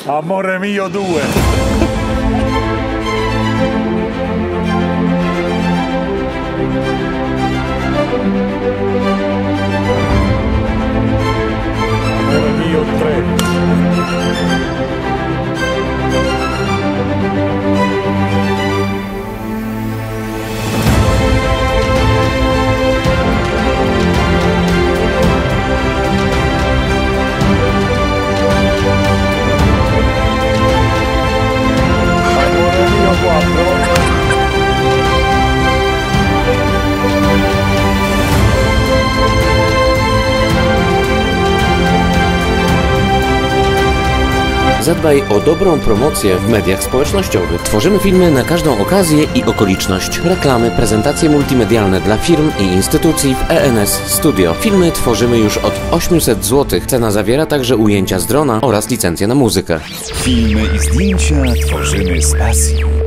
Amore mio 2. Amore mio 3. Zadbaj o dobrą promocję w mediach społecznościowych. Tworzymy filmy na każdą okazję i okoliczność. Reklamy, prezentacje multimedialne dla firm i instytucji w ENS Studio. Filmy tworzymy już od 800 zł. Cena zawiera także ujęcia z drona oraz licencję na muzykę. Filmy i zdjęcia tworzymy z pasją.